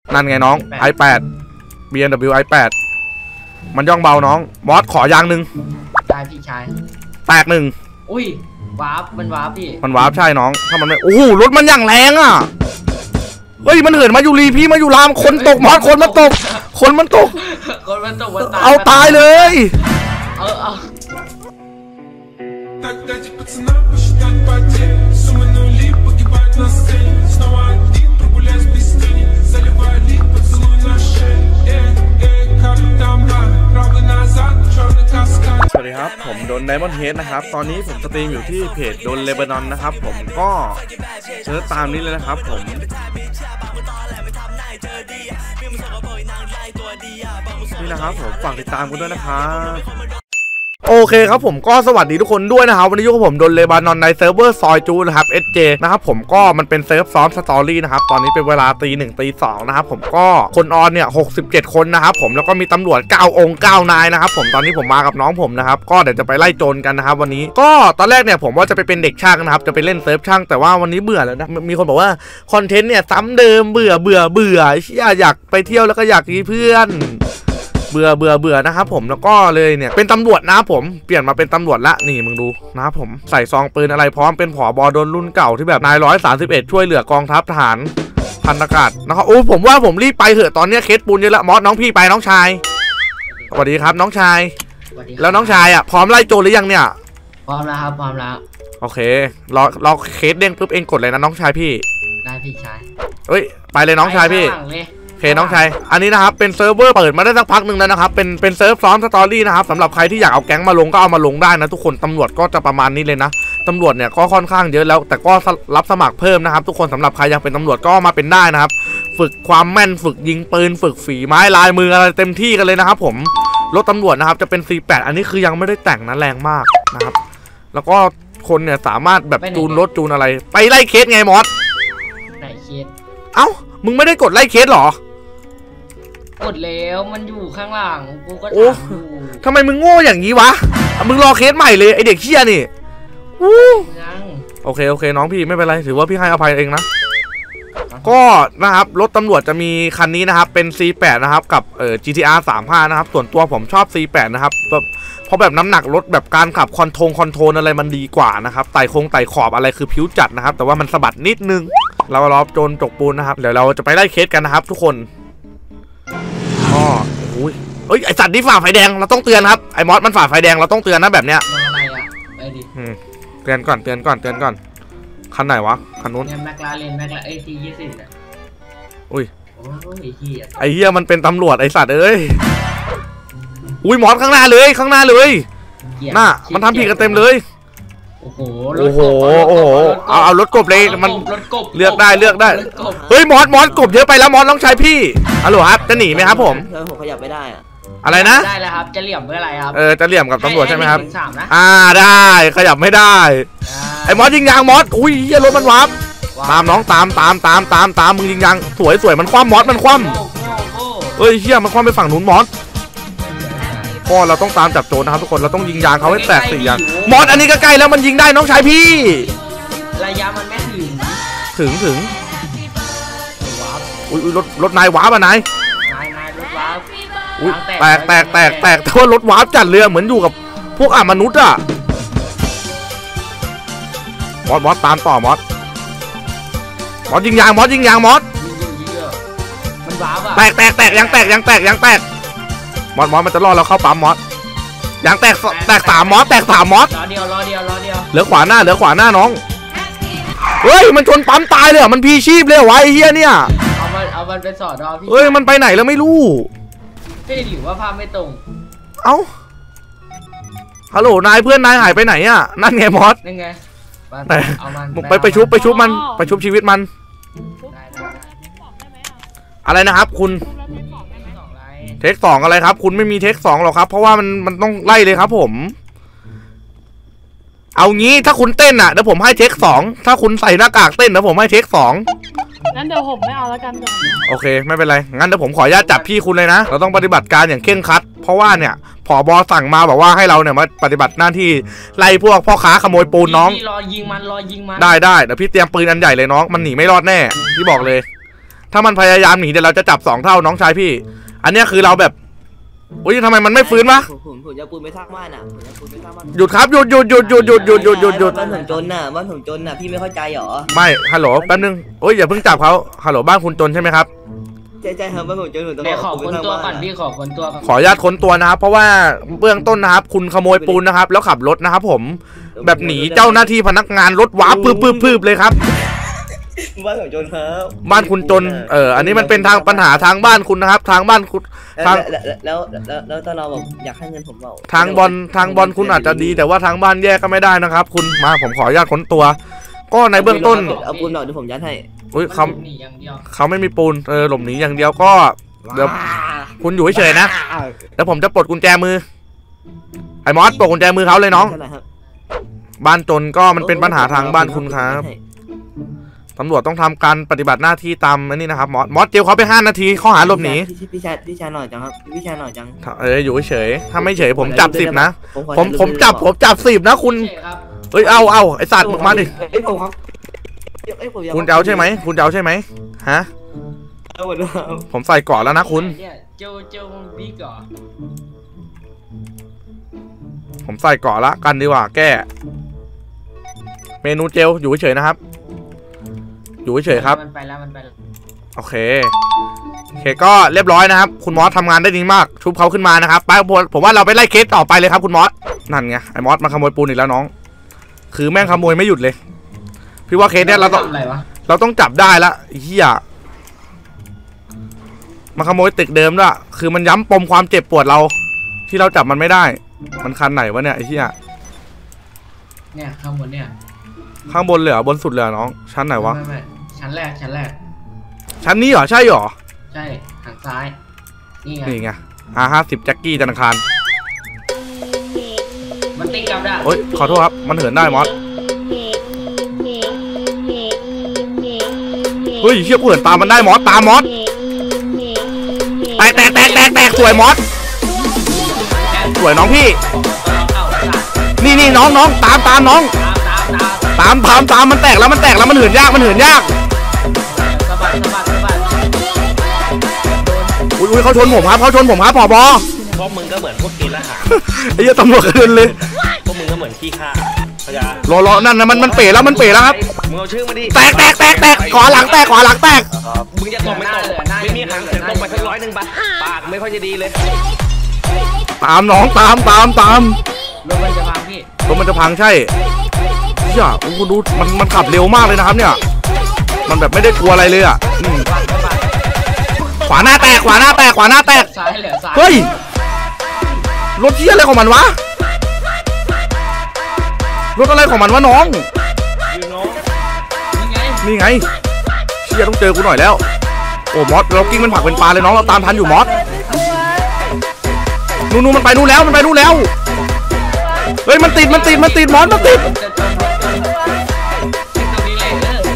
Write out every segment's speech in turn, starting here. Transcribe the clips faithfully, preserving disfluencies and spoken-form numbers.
นั่นไงน้อง ไอแปด บี เอ็ม ดับเบิลยู ไอแปด มันย่องเบาน้องมอสขอยางหนึ่งได้พี่ชายแตกหนึ่งอุ้ยวาร์ปมันวาร์ปพี่มันวาร์ปใช่น้องถ้ามันไม่โอ้โหรถมันอย่างแรงอ่ะเฮ้ยมันเหินมาอยู่รีพี่มาอยู่รามคนตกมอสคนมันตกคนมันตกคนมันตกมันตายเอาตายเลยเออเอาสวัสดีครับผมโดนไดมอนด์เฮดนะครับตอนนี้ผมสตรีมอยู่ที่เพจโดนเลบานอนนะครับผมก็เชิญตามนี้เลยนะครับผมนี่นะครับผมฝากติดตามกันด้วยนะครับโอเคครับผมก็สวัสดีทุกคนด้วยนะครับวันนี้อยู่กับผมโดนเลบานอนในเซิร์ฟเวอร์ซอยจูนะครับ เอส เจ นะครับผมก็มันเป็นเซิร์ฟซ้อมสตอรี่นะครับตอนนี้เป็นเวลาตีหนึ่งตีสองนะครับผมก็คนออนเนี่ยหกสิบเจ็ดคนนะครับผมแล้วก็มีตำรวจเก้าองค์เก้านายนะครับผมตอนนี้ผมมากับน้องผมนะครับก็เดี๋ยวจะไปไล่โจรกันนะครับวันนี้ก็ตอนแรกเนี่ยผมว่าจะไปเป็นเด็กช่างนะครับจะไปเล่นเซิร์ฟช่างแต่ว่าวันนี้เบื่อแล้วนะมีคนบอกว่าคอนเทนต์เนี่ยซ้ำเดิมเบื่อเบื่อเบื่ออยากไปเที่ยวแล้วก็อยากมีเพื่อนเบื่อเบื่อเบื่อนะครับผมแล้วก็เลยเนี่ยเป็นตำรวจนะผมเปลี่ยนมาเป็นตำรวจละนี่มึงดูนะครับผมใส่ซองปืนอะไรพร้อมเป็นผอบอโดนรุ่นเก่าที่แบบนายร้อยสามสิบเอ็ดช่วยเหลือกองทัพทหารพันอากาศนะครับโอ้ผมว่าผมรีบไปเถอะตอนนี้เคสปูนเยอะละมอสน้องพี่ไปน้องชายสวัสดีครับน้องชายแล้วน้องชายอ่ะพร้อมไล่โจรหรือยังเนี่ยพร้อมแล้วครับพร้อมแล้วโอเครอรอเคสเด้งปุ๊บเองกดเลยนะน้องชายพี่ได้พี่ชายเอ้ยไปเลยน้องชายพี่โอเคน้องชายอันนี้นะครับเป็นเซิร์ฟเวอร์เปิดมาได้สักพักหนึ่งแล้วนะครับเป็นเป็นเซิร์ฟซ้อมสตอรี่นะครับสำหรับใครที่อยากเอาแก๊งมาลงก็เอามาลงได้นะทุกคนตำรวจก็จะประมาณนี้เลยนะตำรวจเนี่ยก็ค่อนข้างเยอะแล้วแต่ก็รับสมัครเพิ่มนะครับทุกคนสำหรับใครอยากเป็นตำรวจก็มาเป็นได้นะครับฝึกความแม่นฝึกยิงปืนฝึกฝีไม้ลายมืออะไรเต็มที่กันเลยนะครับผมรถตำรวจนะครับจะเป็น ซี แปด อันนี้คือยังไม่ได้แต่งนะแรงมากนะครับแล้วก็คนเนี่ยสามารถแบบจูนรถจูนอะไรไปไล่เคสไงมอสไล่เคสเอ้ามึงไม่ได้กดไล่เคสหรอกดแล้วมันอยู่ข้างหลังกูก็โอ้ทำไมมึงโง่อย่างนี้วะมึงรอเคสใหม่เลยไอเด็กเชี่ยนี่โอเคโอเคน้องพี่ไม่เป็นไรถือว่าพี่ให้อภัยเองนะก็นะครับรถตำรวจจะมีคันนี้นะครับเป็น ซี แปด นะครับกับเอ่อ จี ที อาร์ สามสิบห้านะครับส่วนตัวผมชอบ ซี แปด นะครับแบบเพราะแบบน้ำหนักรถแบบการขับคอนโทรลคอนโทรลอะไรมันดีกว่านะครับไต่โค้งไต่ขอบอะไรคือผิวจัดนะครับแต่ว่ามันสะบัดนิดนึงเราล้อโจรจกปูนนะครับเดี๋ยวเราจะไปไล่เคสกันนะครับทุกคนอ๋อโอ้ยเอ้ยไอสัตว์นี่ฝ่าไฟแดงเราต้องเตือนครับไอมอสมันฝ่าไฟแดงเราต้องเตือนนะแบบเนี้ยอะไรอ่ะไปดิเตือนก่อนเตือนก่อนเตือนก่อนคันไหนวะคันนู้นแม็กลาเรนแม็กลาเอทียี่สิบอ่ะอุ้ยโอ้ยเหี้ยไอเหี้ยมันเป็นตำรวจไอสัตว์เอ้ยอุ้ยมอสข้างหน้าเลยข้างหน้าเลยน่ามันทำผิดกันเต็มเลยโอ้โหโอ้โหโอ้โหเอาเอารถกบเลยมันเลือกได้เลือกได้เฮ้ยมอสมอสกบเยอะไปแล้วมอสต้องใช้พี่ฮัลโหลครับจะหนีไหมครับผมเออผมขยับไม่ได้อะอะไรนะได้แล้วครับจะเหลี่ยมเพื่ออะไรครับเออจะเหลี่ยมกับตำรวจใช่ไหมครับอ่าได้ขยับไม่ได้ไอ้มอสยิงยางมอสอุ้ยเฮียรถมันวับตามน้องตามตามตามตามตามมึงยิงยางสวยสวยมันคว่ำมอสมันคว่ำเฮ้ยเฮียมันคว่ำไปฝั่งนู้นมอสก็เราต้องตามจับโจรนะครับทุกคนเราต้องยิงยางเขาให้แตกสี่ยางมอสอันนี้ก็ใกล้แล้วมันยิงได้น้องชายพี่ระยะมันไม่ถึงถึงถึงอุ้ยรถรถนายวาร์ปอะนายนายนายรถวาร์ปอุ้ยแตกแตกแตกแตกแต่ว่ารถวาร์ปจัดเรือเหมือนอยู่กับพวกอ่ะมนุษย์อะมอสมอสตามต่อมอสมอสยิงยางมอสยิงยางมอสมันวาร์ปอะแตกแตกแตกยังแตกยังแตกยังแตกมอสมอสมันจะรอเราเข้าปั๊มมอสยางแตกแตกสามมอสแตกสามมอสรอเดียวรอเดียวรอเดียวเหลือขวาหน้าเหลือขวาหน้าน้องเฮ้ยมันชนปั๊มตายเลยมันพีชีพเลยวะไอ้เหี้ยเนี่ยเอามันเอามันไปสอดรอพี่เฮ้ยมันไปไหนแล้วไม่รู้พี่หรือว่าภาพไม่ตรงเอ้าฮัลโหลนายเพื่อนนายหายไปไหนอ่ะนั่นไงมอสนั่นไงเอามันไปไปชุบไปชุบมันไปชุบชีวิตมันอะไรนะครับคุณเทคสองอะไรครับคุณไม่มีเทคสองหรอกครับเพราะว่ามันมันต้องไล่เลยครับผมเอางี้ถ้าคุณเต้นอ่ะเดี๋ยวผมให้เทคสองถ้าคุณใส่หน้ากากเต้นเดี๋ยวผมให้เทคสองงั้นเดี๋ยวผมไม่เอาแล้วกันโอเคไม่เป็นไรงั้นเดี๋ยวผมขออนุญาตจับพี่คุณเลยนะเราต้องปฏิบัติการอย่างเคร่งครัดเพราะว่าเนี่ยผบ.สั่งมาบอกว่าให้เราเนี่ยมาปฏิบัติหน้าที่ไล่พวกพ่อค้าขโมยปูนน้องรอยิงมันรอยิงมันได้ได้เดี๋ยวพี่เตรียมปืนอันใหญ่เลยน้องมันหนีไม่รอดแน่พี่บอกเลยถ้ามันพยายามหนีเดี๋ยวเราจะจับสองเท่าน้องชายพี่ อันเนี้ยคือเราแบบอุ้ยทำไมมันไม่ฟื้นวะผมผมผมจะปูนไปสร้างบ้านอ่ะผมจะปูนไปสร้างบ้านหยุดครับหยุดหยุดหยุดหยุดหยุดหยุดหยุดหยุดหยุดหยุดบ้านผมจนน่ะบ้านผมจนน่ะพี่ไม่เข้าใจเหรอไม่ฮัลโหลแป๊บนึงโอ้ยอย่าเพิ่งจับเขาฮัลโหลบ้านคุณจนใช่ไหมครับใช่ใช่ครับบ้านผมจนผมต้องแต่ขอคนตัวก่อนพี่ขอคนตัวก่อนขออนุญาตค้นตัวนะครับเพราะว่าเบื้องต้นนะครับคุณขโมยปูนนะครับแล้วขับรถนะครับผมแบบหนีเจ้าหน้าที่พนักงานรถว้าปื้บปื้บปื้บเลยครับบ้านผมจนครับบ้านคุณจนเอออันนี้มันเป็นทางปัญหาทางบ้านคุณนะครับ ทางบ้านคุณทางแล้วแล้วแล้วถ้าเราแบบอยากให้เงินผมเปล่าทางบอลทางบอลคุณอาจจะดีแต่ว่าทางบ้านแย่ก็ไม่ได้นะครับ คุณมาผมขออนุญาตค้นตัว ก็ในเบื้องต้นเอาปูนหน่อยเดี๋ยวผมยัดให้อุ้ยเขาหนีอย่างเดียวเขาไม่มีปูนเออหลบหนีอย่างเดียวก็เดี๋ยวคุณอยู่เฉยๆนะแล้วผมจะปลดกุญแจมือไอ้มอสปลดกุญแจมือเขาเลยน้องเท่าไหร่ครับบ้านจนก็มันเป็นปัญหาทางบ้านคุณครับตำรวจต้องทำการปฏิบัติหน้าที่ตามอันนี้นะครับมอสมอสเจลเขาไปห้านาทีข้อหาหลบหนีพี่พี่ชายพี่ชายหน่อยจังครับพี่ชายหน่อยจังเอออยู่เฉยๆถ้าไม่เฉยผมจับสิบนะขอผมผมจับผมจับสิบนะคุณใช่ครับเอ้ยเอาเอาไอสัตว์มาดิเอ้ยผมครับเอ้ยผมอยากคุณจะเอาใช่ไหมคุณจะเอาใช่ไหมฮะเอาหมดแล้วผมใส่เกราะแล้วนะคุณเนี่ยเจ้าเจ้าบิ๊กเหรอผมใส่เกราะละกันดีกว่าแก้ เมนูเจลอยู่เฉยๆนะครับ อยู่เฉยๆครับมันไปแล้วมันไปแล้วโอเคโอเคก็เรียบร้อยนะครับคุณมอสทำงานได้ดีมากชุบเขาขึ้นมานะครับไปผมว่าเราไปไล่เคสต่อไปเลยครับคุณมอสนั่นไงไอ้มอสมาขโมยปูนอีกแล้วน้อง คือแม่งขโมยไม่หยุดเลยพี่ว่าเคสเนี้ยเราต้องอะไรวะเราต้องจับได้ละไอ้เหี้ยมาขโมยตึกเดิมด้วยคือมันย้ำปมความเจ็บปวดเรา ที่เราจับมันไม่ได้ มันคันไหนวะเนี่ยไอ้เหี้ยเนี่ยข้างบนเนี่ยข้างบนเลยเหรอบนสุดเลยเหรอน้องชั้นไหนวะไม่ไม่ชั้นแรกชั้นแรกชั้นนี้เหรอใช่เหรอใช่ทางซ้ายนี่ไงนี่ไงอาห้าสิบแจ็คกี้ธนาคารมันตีกลับได้โอ๊ยขอโทษครับมันเหินได้มอสเฮ้ยเชี่ยกูเหินตามมันได้มอสตามมอสแตกแตกแตกแตกแตกสวยมอสสวยน้องพี่เข้าตามนี่นี่น้องน้องตามตามน้องตามตามตามตามตามตามมันแตกแล้วมันแตกแล้วมันเหินยากมันเหินยากสะบัดสะบัดสะบัดอุ้ยอุ้ยเขาชนผมครับเขาชนผมครับผบพวกมึงก็เหมือนพวกเกณฑ์ทหารไอ้เหี้ยตำรวจกระเด็นเลยพวกมึงก็เหมือนขี้ข้าเข้าใจรอรอนั่นนะมันมันเป๋แล้วมันเป๋แล้วครับมึงเอาชื่อมาดิแตกแตกแตกแตกขวาหลังแตกขวาหลังแตกมึงจะตกไม่ตกไม่มีหางเสียงตกไปสักร้อยหนึ่งปะปากไม่ค่อยจะดีเลยตามน้องตามตามตามรถมันจะพังพี่รถมันจะพังใช่เหี้ยโอ้โหดูมันมันขับเร็วมากเลยนะครับเนี่ยมันแบบไม่ได้กลัวอะไรเลยอ่ะอืมสะบัดสะบัดขวาหน้าแตกขวาหน้าแตกขวาหน้าแตกซ้ายเหลือซ้ายเฮ้ยรถเที่ยอะไรของมันวะรถอะไรของมันวะน้องนี่ไงนี่ไงเชี่ยต้องเจอกูหน่อยแล้วโอ้มอสเรากิ้งมันผลักเป็นปลาเลยน้องเราตามทันอยู่มอสนู่นนู่นมันไปนู่นแล้วมันไปนู่นแล้วเฮ้ยมันติดมันติดมันติดมอสมันติดจะจมรถจนตรงนี้เลยเออ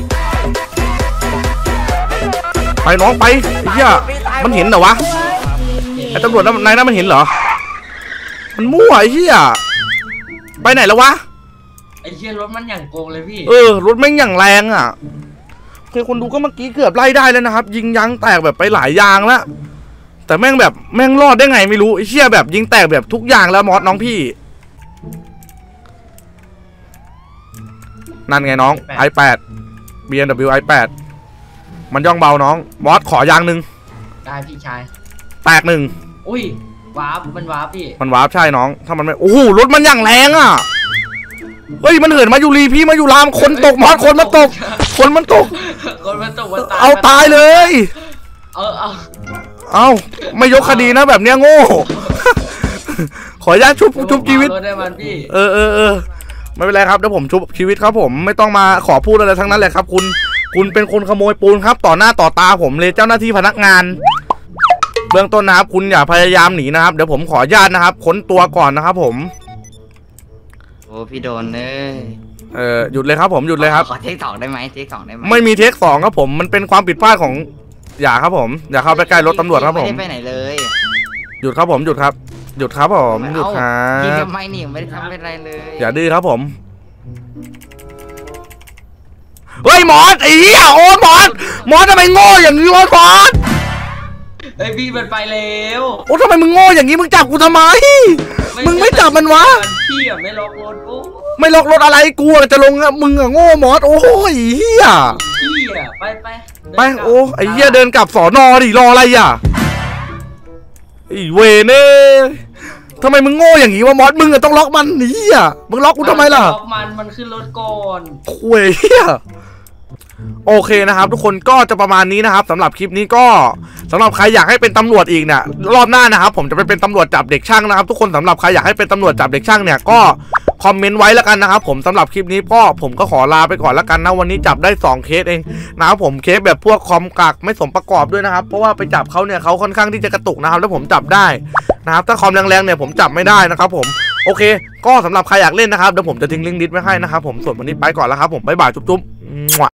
ไปน้องไปไอ้เหี้ยมันเห็นเหรอวะไอ้ตำรวจนายนั้นมันเห็นเหรอมันมั่วไอ้เหี้ยไปไหนแล้ววะไอ้เชี่ยรถมันอย่างโกงเลยพี่เออรถแม่งอย่างแรงอ่ะคือคนดูก็เมื่อกี้เกือบไล่ได้แล้วนะครับ ยิงยางแตกแบบไปหลายยางแล้วแต่แม่งแบบแม่งรอดได้ไงไม่รู้ไอ้เชี่ยแบบยิงแตกแบบทุกอย่างแล้วมอสน้องพี่นั่นไงน้อง ไอแปด บี เอ็ม ดับเบิลยู ไอแปด มันย่องเบาน้องมอสขอยางหนึ่งได้พี่ชายแตกหนึ่งอุ้ยวาร์ปมันวาร์ปพี่มันวาร์ปใช่น้องถ้ามันไม่โอ้โหรถมันอย่างแรงอ่ะเฮ้ยมันเหินมาอยู่รีพี่มาอยู่รามคนตกมอสคนมันตก คนมันตกคนมันตกมันตายเอาตายเลยเออเอาเอาไม่ยกคดีนะแบบเนี้ยโง่ ขออนุญาตชุบชุบชีวิตรถได้มันพี่เออเออเออไม่เป็นไรครับเดี๋ยวผมชุบชีวิตครับผมไม่ต้องมาขอพูดอะไรทั้งนั้นแหละครับ คุณคุณเป็นคนขโมยปูนครับ ต่อหน้าต่อตาผมเลยเจ้าหน้าที่พนักงาน เบื้องต้นนะครับคุณอย่าพยายามหนีนะครับเดี๋ยวผมขออนุญาตนะครับค้นตัวก่อนนะครับผมโอ้พี่โดนเลยเออหยุดเลยครับผมหยุดเลยครับขอเทคสองได้ไหมเทคสองได้ไหมไม่มีเทคสองครับผมมันเป็นความผิดพลาดของอย่าครับผมอย่าเข้าไปใกล้รถตำรวจครับผมไม่ได้ไปไหนเลยหยุดครับผมหยุดครับหยุดครับผมหยุดครัยิงบทำไมนี่ไม่ได้ทำเป็นไรเลยอย่าดื้อครับผมเฮ้ยมอสไอ้เหี้ยโอ้มอสมอสทำไมโง่อย่างนี้วะมอสเฮ้ยพี่มันไปแล้วโอ้ทำไมมึงโง่อย่างนี้มึงจับกูทำไมมึงไม่จับมันวะพี่อ่ะไม่ล็อกรถโอ้ไม่ล็อกรถอะไรกูจะลงอะมึงอะโง่มอสโอ้ยเหี้ยพี่อ่ะไปไปไปโอ้ไอ้เหี้ยเดินกลับสอนอดิรออะไรอ่ะไอ้เวเน่ทำไมมึงโง่อย่างนี้วะมอสมึงอะต้องล็อกมันหนีอ่ะมึงล็อกกูทำไมล่ะล็อกมันมันขึ้นรถก่อนคุยเหี้ยโอเคนะครับ ทุกคนก็จะประมาณนี้นะครับสำหรับคลิปนี้ก็สำหรับใครอยากให้เป็นตำรวจอีกเนี่ยรอบหน้านะครับผมจะไปเป็นตำรวจจับเด็กช่างนะครับทุกคนสำหรับใครอยากให้เป็นตำรวจจับเด็กช่างเนี่ยก็คอมเมนต์ไว้แล้วกันนะครับผมสำหรับคลิปนี้ก็ผมก็ขอลาไปก่อนแล้วกันนะวันนี้จับได้สองเคสเองนะครับผมเคสแบบพวกคอมกักไม่สมประกอบด้วยนะครับเพราะว่าไปจับเขาเนี่ยเขาค่อนข้างที่จะกระตุกนะครับแล้วผมจับได้นะครับถ้าคอมแรงๆเนี่ยผมจับไม่ได้นะครับผมโอเคก็สำหรับใครอยากเล่นนะครับเดี๋ยวผมจะทิ้งลิงก์ดิสไว้ให้นะครับผมส่วนวันนี้ไปก่อนแล้วครับผมบ๊ายบายจุ๊บๆ